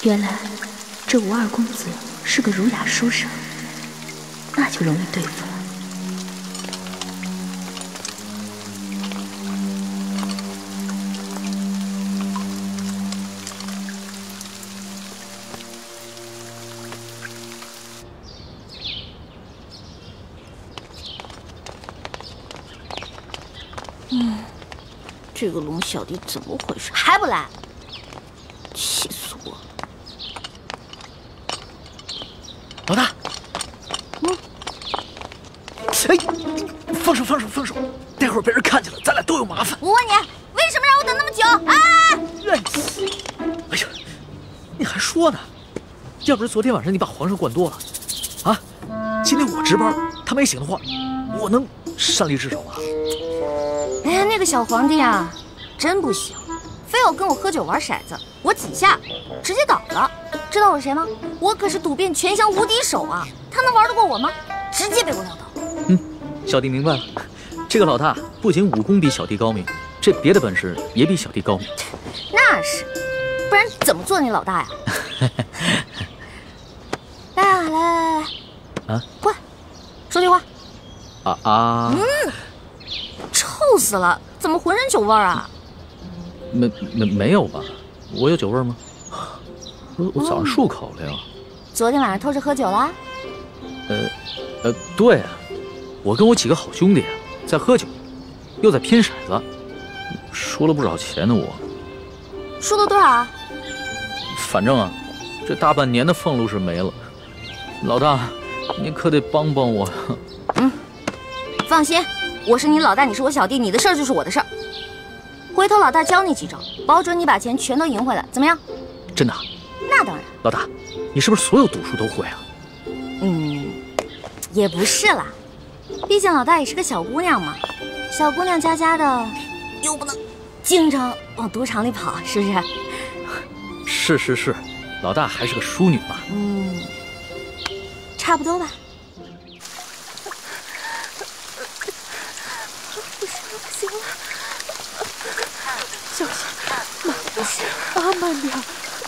原来这吴二公子是个儒雅书生，那就容易对付了。 这个龙小弟怎么回事？还不来？气死我了！ 老大，哎，放手，待会儿被人看见了，咱俩都有麻烦。 我问你，为什么让我等那么久？啊！ 哎呀，你还说呢？要不是昨天晚上你把皇上灌多了，啊，今天我值班，他没醒的话，我能擅离职守吗？ 哎呀，那个小皇帝啊，真不行，非要跟我喝酒玩骰子，我几下直接倒了。知道我是谁吗？我可是赌遍全乡无敌手啊！他能玩得过我吗？直接被我撂倒。 小弟明白了，这个老大不仅武功比小弟高明，这别的本事也比小弟高明。 那是，不然怎么做你老大呀？来， 啊， 过来，说句话。臭死了！怎么浑身酒味儿啊？ 没有吧？我有酒味吗？我早上漱口了呀。 昨天晚上偷着喝酒啦？ 对啊，我跟我几个好兄弟啊，在喝酒，又在拼骰子，输了不少钱呢。我输了多少啊？ 反正啊，这大半年的俸禄是没了。老大，你可得帮帮我。 放心，我是你老大，你是我小弟，你的事儿就是我的事儿。回头老大教你几招，保准你把钱全都赢回来，怎么样？ 真的？ 那当然。 老大，你是不是所有赌术都会啊？ 也不是啦，毕竟老大也是个小姑娘嘛，小姑娘家的，又不能经常往赌场里跑，是不是？ 是，老大还是个淑女嘛。 差不多吧。 不行了，小心，慢点，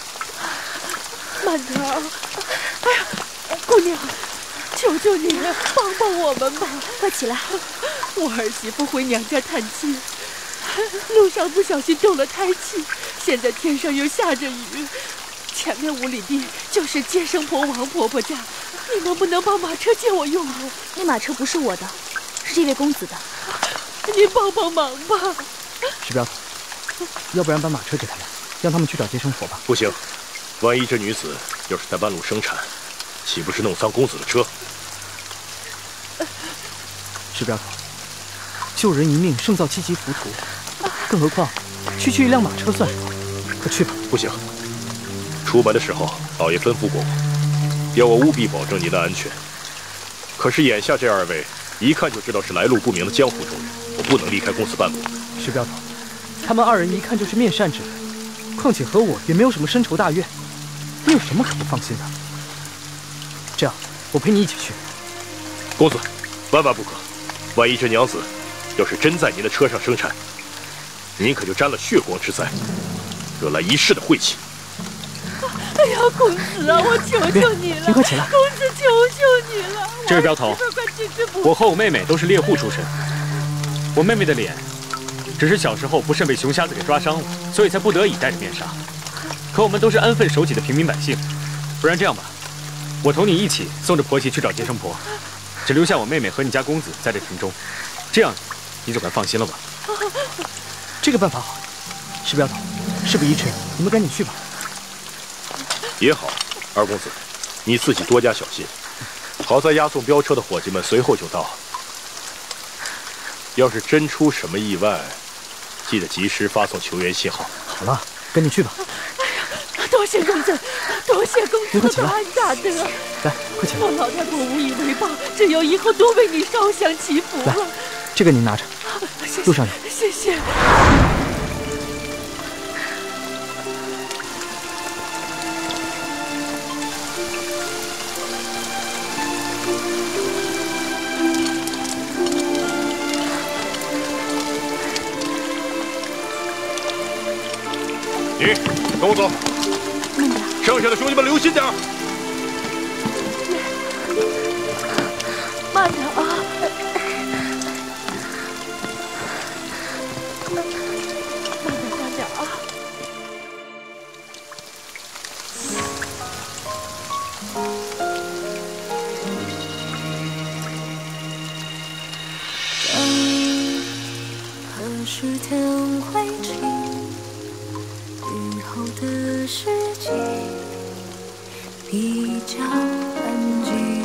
哎呀，姑娘，求求你帮帮我们吧！ 快起来！ 我儿媳妇回娘家探亲，路上不小心动了胎气，现在天上又下着雨，前面5里地就是接生婆王婆婆家，你能不能把马车借我用用？ 那马车不是我的，是这位公子的。 你帮帮忙吧！ 石彪，要不然把马车给他们，让他们去找接生婆吧。 不行，万一这女子要是在半路生产，岂不是弄脏公子的车？ 石彪头，救人一命胜造7级浮屠，更何况区一辆马车算什么？快去吧！ 不行，出门的时候老爷吩咐过我，要我务必保证您的安全。可是眼下这2位一看就知道是来路不明的江湖中人，我不能离开公子半步。 石彪头，他们2人一看就是面善之人，况且和我也没有什么深仇大怨，你有什么可不放心的？这样，我陪你一起去。 公子，万万不可！万一这娘子要是真在您的车上生产，您可就沾了血光之灾，惹来一世的晦气。 哎呀，公子啊，我求求你了！ 您快起来！ 公子，求求你了！ 这位镖头，我和我妹妹都是猎户出身，我妹妹的脸只是小时候不慎被熊瞎子给抓伤了，所以才不得已戴着面纱。可我们都是安分守己的平民百姓，不然这样吧，我同你一起送着婆媳去找接生婆，只留下我妹妹和你家公子在这庭中，这样你总该放心了吧？ 这个办法好。石镖头，事不宜迟，你们赶紧去吧。 也好，二公子，你自己多加小心。好在押送镖车的伙计们随后就到。要是真出什么意外，记得及时发送求援信号。 好了，赶紧去吧。 哎呀，多谢公子的大恩大德。 来，快起来！ 我老太婆无以为报，只有以后多为你烧香祈福了。 这个您拿着，路上有。 谢谢。 你跟我走。 慢点。 剩下的兄弟们留心点儿。 慢点啊！慢点啊！ 何时天会晴？雨后的世界比较安静。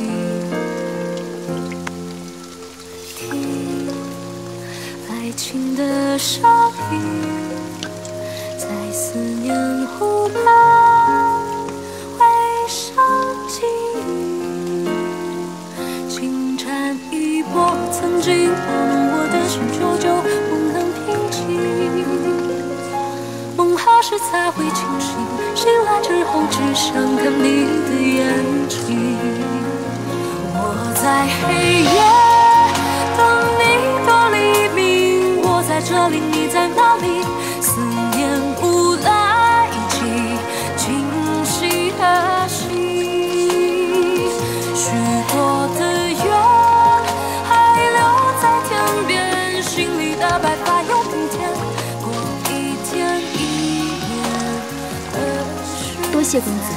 听爱情的声音，在思念湖畔回声记忆，轻缠一波曾经我的心久久不能平静。梦何时才会清醒？醒来之后只想看你的眼睛。我在黑夜等你到黎明，我在这里，你在哪里？思念无来及今夕的心，许多的缘还留在天边，心里的白发又平添，过一天一年的时多谢公子。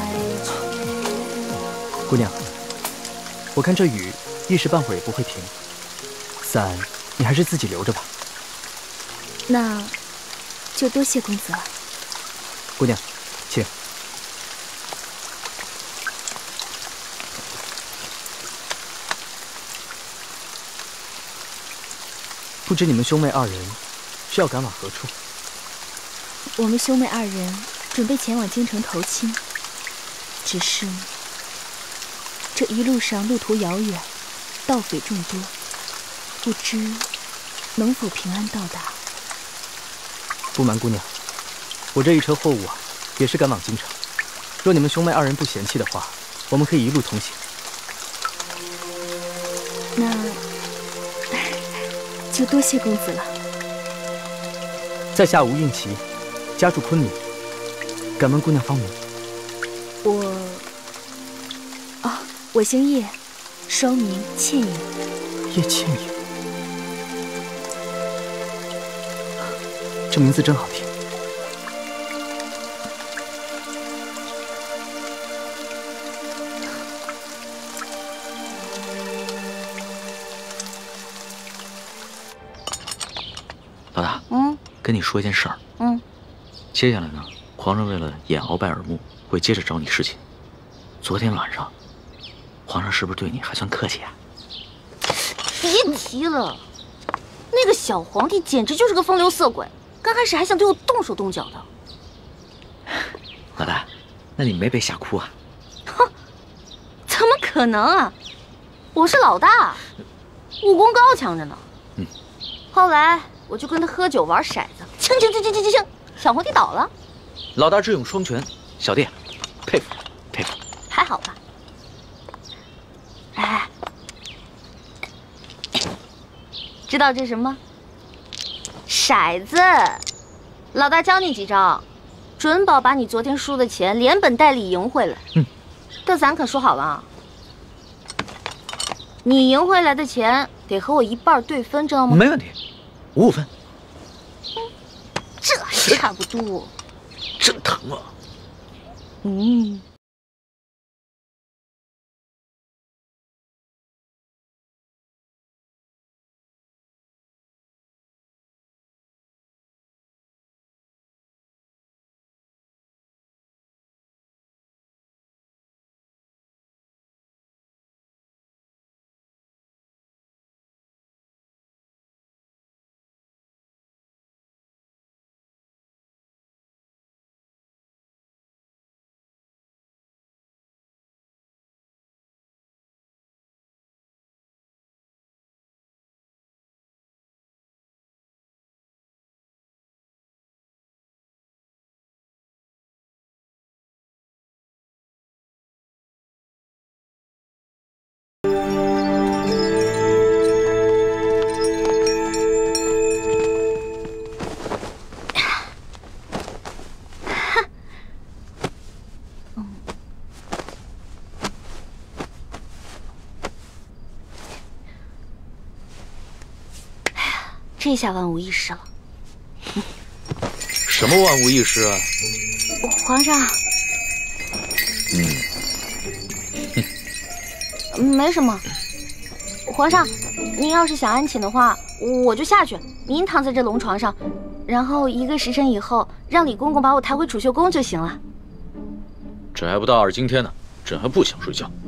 姑娘，我看这雨一时半会儿也不会停，伞你还是自己留着吧。 那就多谢公子了。 姑娘，请。不知你们兄妹二人是要赶往何处？ 我们兄妹二人准备前往京城投亲，只是这一路上路途遥远，盗匪众多，不知能否平安到达。 不瞒姑娘，我这一车货物啊，也是赶往京城。若你们兄妹二人不嫌弃的话，我们可以一路同行。 那就多谢公子了。 在下吴应奇，家住昆明，敢问姑娘芳名？ 我姓叶，双名倩影。 叶倩影，这名字真好听。 老大，跟你说一件事儿。接下来呢，皇上为了演鳌拜耳目，会接着找你侍寝。昨天晚上，皇上是不是对你还算客气啊？ 别提了，那个小皇帝简直就是个风流色鬼，刚开始还想对我动手动脚的。 老大，那你没被吓哭啊？ 哼，怎么可能啊！我是老大，武功高强着呢。后来我就跟他喝酒玩骰子，清，小皇帝倒了。 老大智勇双全，小弟佩服佩服。 还好吧？哎，知道这是什么吗？骰子。老大教你几招，准保把你昨天输的钱连本带利赢回来。但咱可说好了啊，你赢回来的钱得和我一半对分，知道吗？ 没问题，5-5分。 这还差不多。 真疼啊！ 这下万无一失了。 什么万无一失啊？ 皇上。没什么。皇上，您要是想安寝的话，我就下去，您躺在这龙床上，然后1个时辰以后，让李公公把我抬回储秀宫就行了。 朕还不大二今天呢，朕还不想睡觉。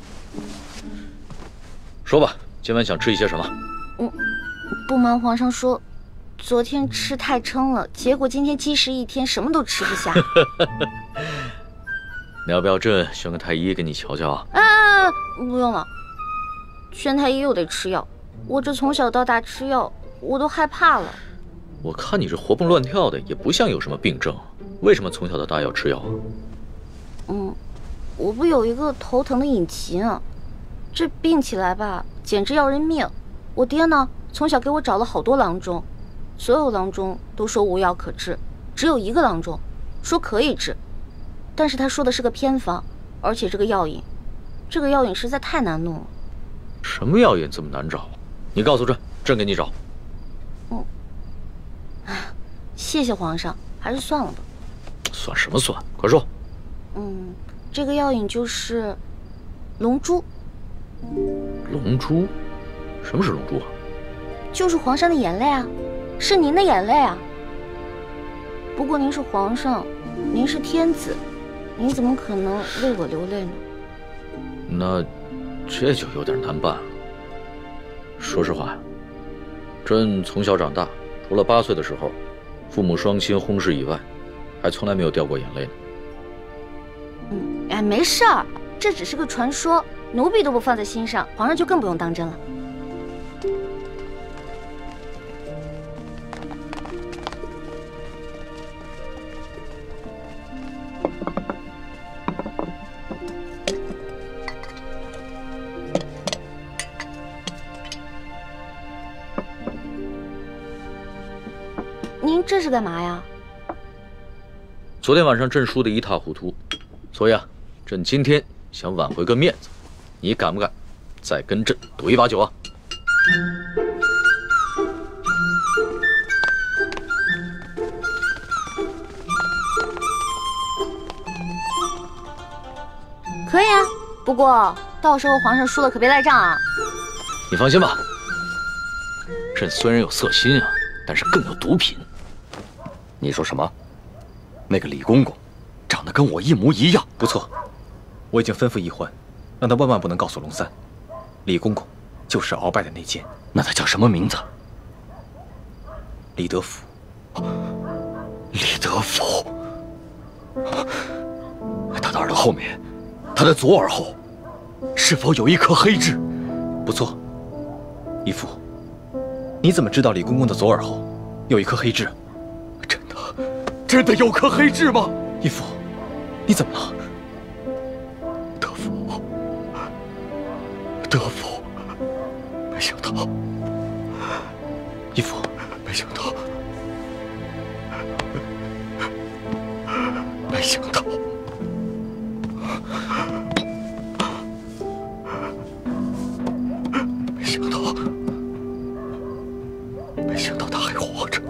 说吧，今晚想吃一些什么？ 不瞒皇上说，昨天吃太撑了，结果今天积食一天，什么都吃不下。 你要不要朕选个太医给你瞧瞧啊？ 不用了，宣太医又得吃药，我这从小到大吃药，我都害怕了。 我看你这活蹦乱跳的，也不像有什么病症，为什么从小到大要吃药啊？ 我不有一个头疼的隐疾啊，这病起来吧，简直要人命。我爹呢，从小给我找了好多郎中，所有郎中都说无药可治，只有一个郎中说可以治，但是他说的是个偏方，而且这个药引实在太难弄了。 什么药引这么难找？你告诉朕，朕给你找。 谢谢皇上，还是算了吧。 算什么算？快说。 这个药引就是龙珠。 龙珠？什么是龙珠啊？ 就是皇上的眼泪啊，是您的眼泪啊。不过您是皇上，您是天子，您怎么可能为我流泪呢？ 那这就有点难办了。说实话呀，朕从小长大，除了8岁的时候，父母双亲薨逝以外，还从来没有掉过眼泪呢。 没事儿，这只是个传说，奴婢都不放在心上，皇上就更不用当真了。您这是干嘛呀？ 昨天晚上朕输得一塌糊涂，所以朕今天想挽回个面子，你敢不敢再跟朕赌一把酒啊？ 可以啊，不过到时候皇上输了可别赖账啊。 你放心吧，朕虽然有色心啊，但是更有毒品。 你说什么？那个李公公长得跟我一模一样。 不错，我已经吩咐奕欢，让他万万不能告诉龙三，李公公就是鳌拜的内奸。 那他叫什么名字？ 李德福。 李德福，他的耳朵后面，他的左耳后，是否有一颗黑痣？ 不错，义父，你怎么知道李公公的左耳后有一颗黑痣？ 真的有颗黑痣吗？ 义父，你怎么了？ 德福，没想到， 义父， 没想到，没想到，没想到他还活着。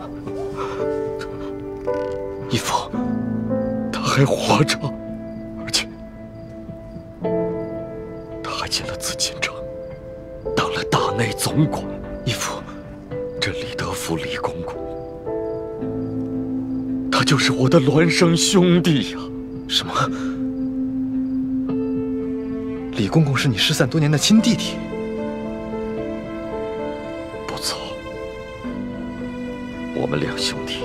义父， 他还活着，而且他还进了紫禁城，当了大内总管。 义父， 这李德福李公公，他就是我的孪生兄弟呀！ 什么？李公公是你失散多年的亲弟弟？ 不错，我们两兄弟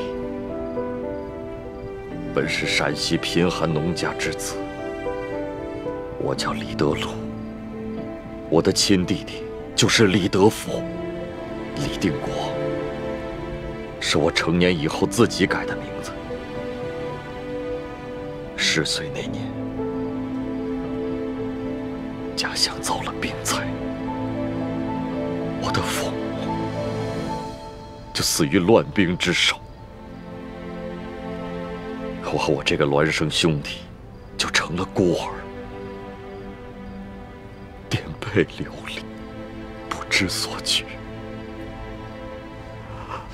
本是陕西贫寒农家之子，我叫李德禄，我的亲弟弟就是李德福。李定国是我成年以后自己改的名字。10岁那年，家乡遭了病灾，我的父母就死于乱兵之手。我和我这个孪生兄弟就成了孤儿，颠沛流离，不知所据。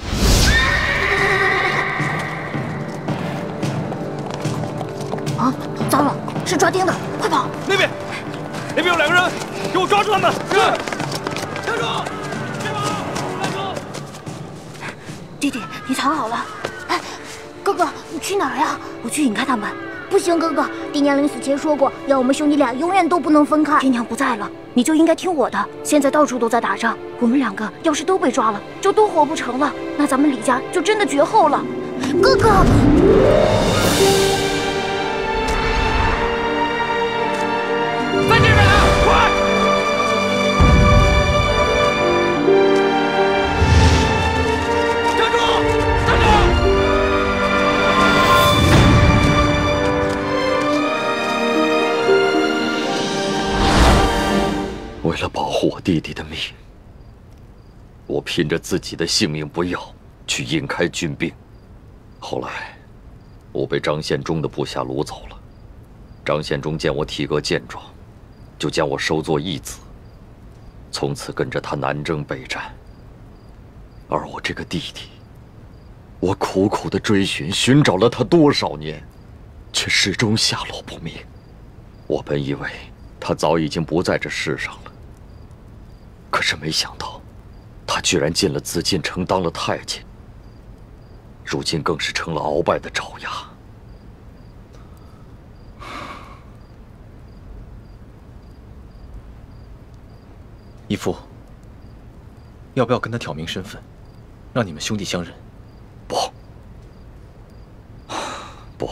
是抓丁的，快跑！ 那边有2个人，给我抓住他们！是。站住！别跑！站住！ 弟弟，你藏好了。哎，哥哥，你去哪儿呀？我去引开他们。不行，哥哥，爹娘临死前说过，要我们兄弟俩永远都不能分开。爹娘不在了，你就应该听我的。现在到处都在打仗，我们2个要是都被抓了，就都活不成了，那咱们李家就真的绝后了。哥哥。 在这边啊！快！站住！站住！ 为了保护我弟弟的命，我拼着自己的性命不要，去引开军兵。后来，我被张献忠的部下掳走了。张献忠见我体格健壮，就将我收作义子，从此跟着他南征北战。而我这个弟弟，我苦苦的追寻找了他多少年，却始终下落不明。我本以为他早已经不在这世上了，可是没想到，他居然进了紫禁城当了太监，如今更是成了鳌拜的爪牙。 义父，要不要跟他挑明身份，让你们兄弟相认？ 不，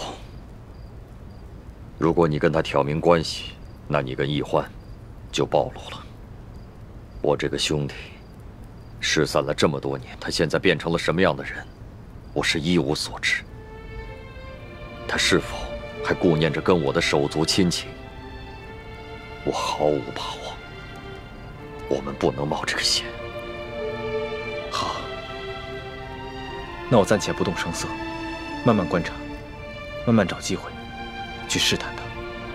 如果你跟他挑明关系，那你跟易欢就暴露了。我这个兄弟失散了这么多年，他现在变成了什么样的人，我是一无所知。他是否还顾念着跟我的手足亲情，我毫无把握。我们不能冒这个险。 好，那我暂且不动声色，慢慢观察，慢慢找机会去试探他。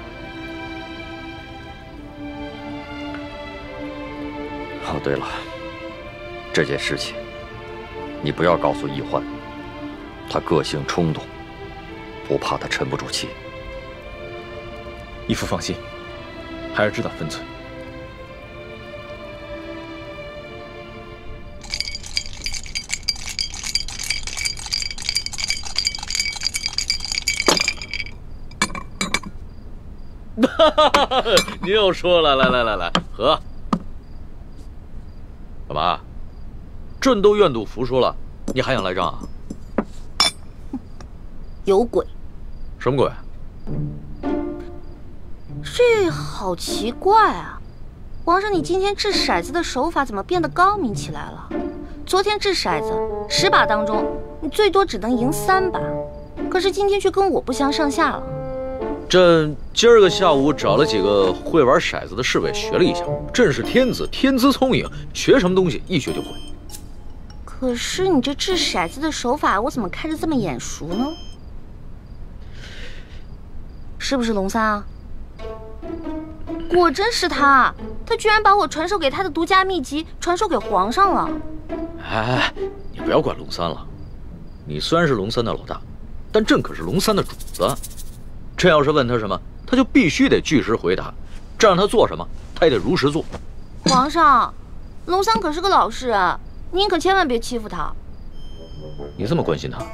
哦，对了，这件事情你不要告诉易欢，他个性冲动，我怕他沉不住气。 义父放心，孩儿知道分寸。 你又说了，来，喝。干嘛？朕都愿赌服输了，你还想来仗啊？ 有鬼！ 什么鬼？ 这好奇怪啊！皇上，你今天掷骰子的手法怎么变得高明起来了？昨天掷骰子10把当中，你最多只能赢3把，可是今天却跟我不相上下了。 朕今儿个下午找了几个会玩骰子的侍卫学了一下，朕是天子，天资聪颖，学什么东西一学就会。 可是你这掷骰子的手法，我怎么看着这么眼熟呢？是不是龙三啊？果真是他，他居然把我传授给他的独家秘籍传授给皇上了。 哎，你不要管龙三了，你虽然是龙三的老大，但朕可是龙三的主子。朕要是问他什么，他就必须得据实回答，这让他做什么，他也得如实做。 皇上，龙三可是个老实人，您可千万别欺负他。 你这么关心他？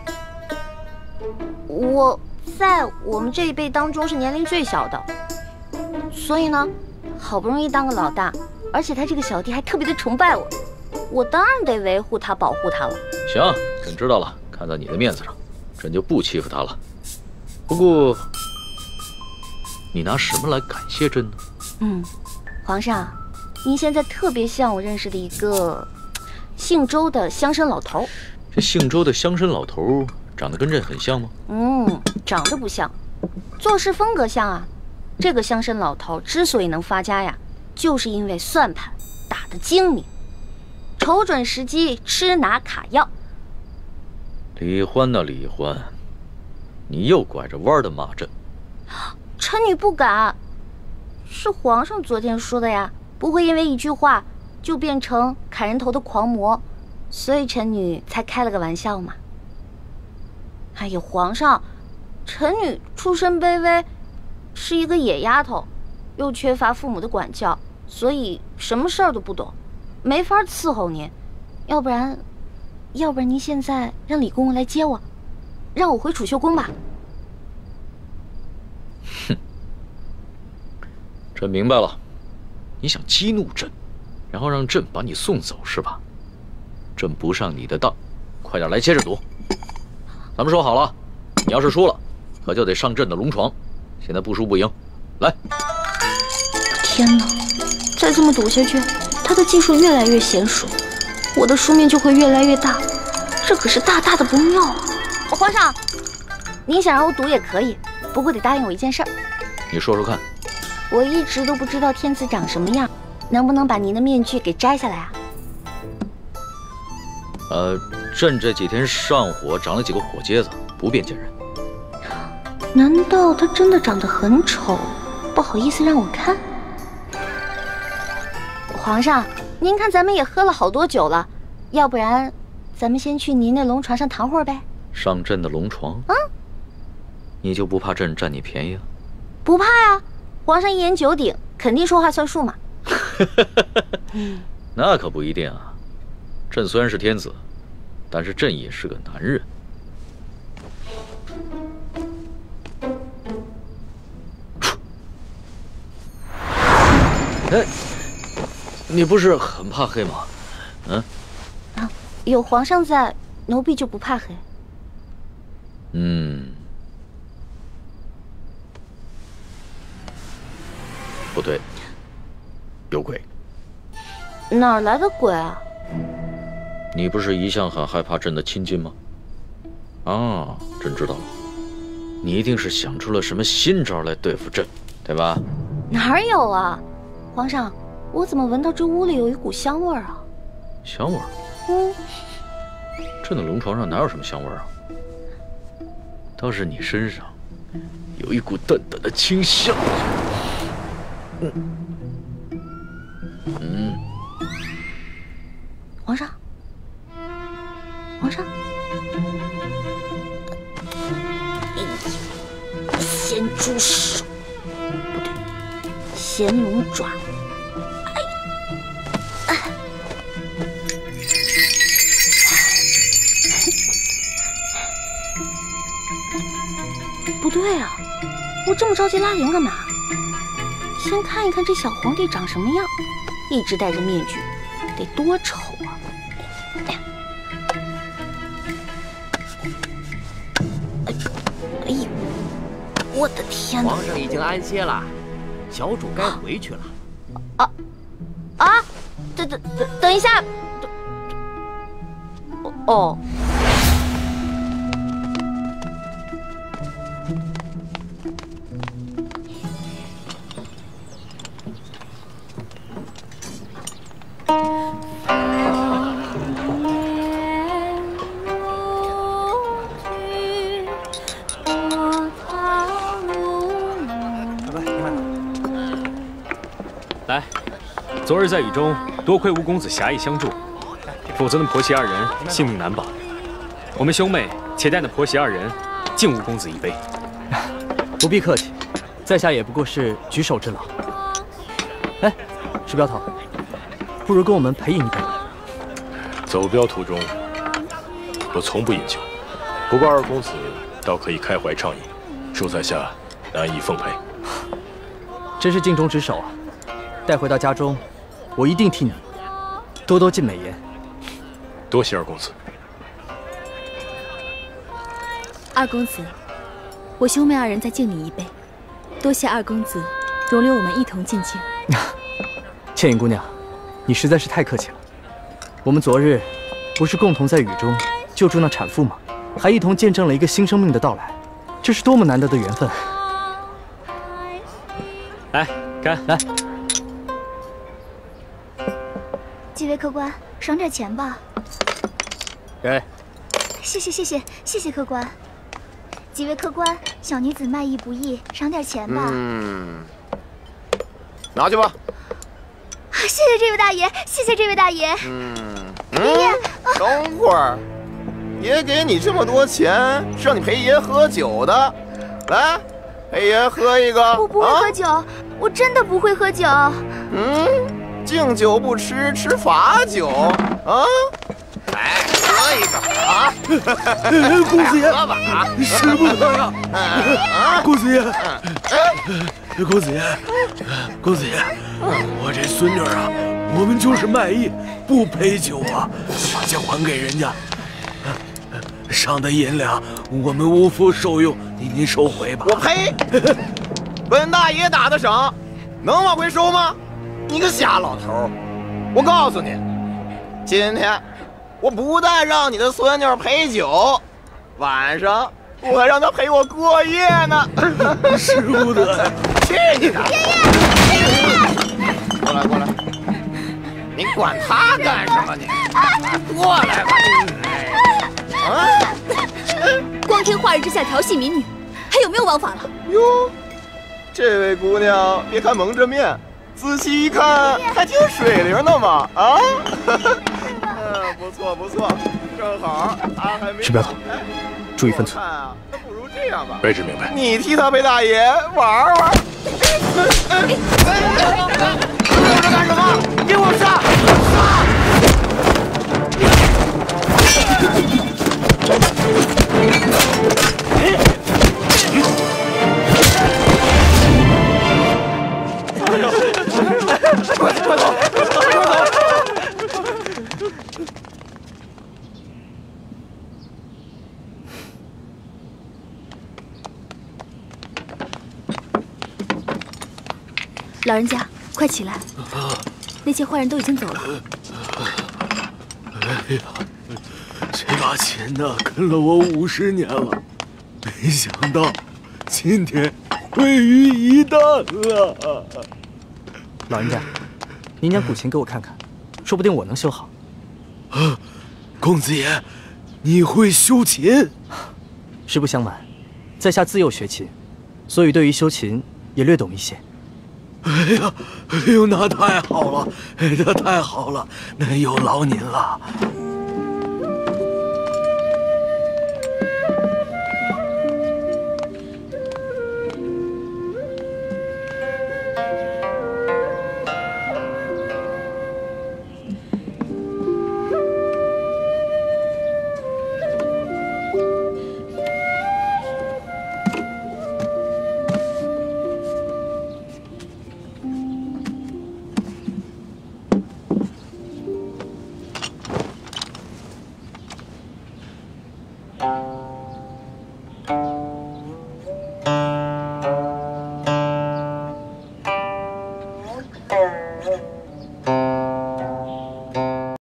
我在我们这一辈当中是年龄最小的，所以呢，好不容易当个老大，而且他这个小弟还特别的崇拜我，我当然得维护他、保护他了。 行，朕知道了，看在你的面子上，朕就不欺负他了。不过，你拿什么来感谢朕呢？ 皇上，您现在特别像我认识的一个姓周的乡绅老头。 这姓周的乡绅老头长得跟朕很像吗？ 长得不像，做事风格像啊。这个乡绅老头之所以能发家呀，就是因为算盘打得精明，瞅准时机吃拿卡要。 李欢呐，李欢，你又拐着弯的骂朕。 臣女不敢，是皇上昨天说的呀，不会因为一句话就变成砍人头的狂魔，所以臣女才开了个玩笑嘛。哎呦，皇上，臣女出身卑微， 是一个野丫头，又缺乏父母的管教，所以什么事儿都不懂，没法伺候您。要不然您现在让李公公来接我，让我回储秀宫吧。 哼，朕明白了，你想激怒朕，然后让朕把你送走是吧？朕不上你的当，快点来接着赌。咱们说好了，你要是输了，可就得上朕的龙床。现在不输不赢，来！ 天哪，再这么赌下去，他的技术越来越娴熟，我的输面就会越来越大，这可是大大的不妙啊！皇上，您想让我赌也可以，不过得答应我一件事儿。 你说说看。 我一直都不知道天子长什么样，能不能把您的面具给摘下来啊？ 朕这几天上火长了几个火疖子，不便见人。 难道他真的长得很丑，不好意思让我看？皇上，您看咱们也喝了好多酒了，要不然咱们先去您那龙床上躺会儿呗？ 上朕的龙床？ 嗯， 你就不怕朕占你便宜啊？ 不怕呀，皇上一言九鼎，肯定说话算数嘛。 那可不一定啊。朕虽然是天子，但是朕也是个男人。哎，你不是很怕黑吗？嗯？ 啊，有皇上在，奴婢就不怕黑。 不对，有鬼。 哪儿来的鬼啊？ 你不是一向很害怕朕的亲近吗？啊，朕知道了，你一定是想出了什么新招来对付朕，对吧？ 哪有啊，皇上，我怎么闻到这屋里有一股香味儿啊？ 香味儿？朕的龙床上哪有什么香味儿啊？倒是你身上有一股淡淡的清香。 皇上，皇上，咸猪手，不对，咸龙爪。不对啊，我这么着急拉铃干嘛？先看一看这小皇帝长什么样，一直戴着面具，得多丑啊！哎呦，我的天哪！ 皇上已经安歇了，小主该回去了。 等一下，哦。 来，昨日在雨中，多亏吴公子侠义相助，否则那婆媳二人性命难保。我们兄妹且待那婆媳二人敬吴公子一杯。 不必客气，在下也不过是举手之劳。哎，石镖头，不如跟我们陪饮一杯。 走镖途中，我从不饮酒，不过二公子倒可以开怀畅饮，恕在下难以奉陪。 真是尽忠职守啊！带回到家中，我一定替你多多尽美言。 多谢二公子。 二公子，我兄妹二人再敬你一杯，多谢二公子容留我们一同尽敬。 倩影姑娘，你实在是太客气了。我们昨日不是共同在雨中救助那产妇吗？还一同见证了一个新生命的到来，这是多么难得的缘分！ 来，干！来， 几位客官，赏点钱吧。 给。 谢谢客官。几位客官，小女子卖艺不易，赏点钱吧。 拿去吧。 谢谢这位大爷，谢谢这位大爷。爷爷， 等会儿，爷给你这么多钱，是让你陪爷喝酒的。来， 陪爷喝一个。 我不会喝酒，我真的不会喝酒。 敬酒不吃，吃罚酒啊！来，喝一个啊！ 公子爷， 喝吧啊！ 使不得呀！公子爷，公子爷，公子爷，我这孙女啊，我们就是卖艺，不陪酒啊，把钱还给人家。上的银两我们无福受用，您收回吧。 我呸！本大爷打的赏，能往回收吗？你个瞎老头！我告诉你，今天我不但让你的孙女陪酒，晚上我还让她陪我过夜呢。 使不得！ 去你的！过来过来，你管他干什么你？过来吧！ 光天化日之下调戏民女，还有没有王法了？ 哟，这位姑娘，别看蒙着面，仔细一看还挺水灵的嘛！啊，不错不错，正好他还没。 石镖头，注意分寸。 那不如这样吧。 卑职明白。 你替他陪大爷玩玩。留着干什么？给我杀！快走！快走！ 老人家，快起来！那些坏人都已经走了。 哎呀，这把琴呢，跟了我50年了，没想到今天归于一旦了。 老人家，您将古琴给我看看，说不定我能修好。 公子爷，你会修琴？ 实不相瞒，在下自幼学琴，所以对于修琴也略懂一些。 哎呦，那太好了，那太好了，那有劳您了。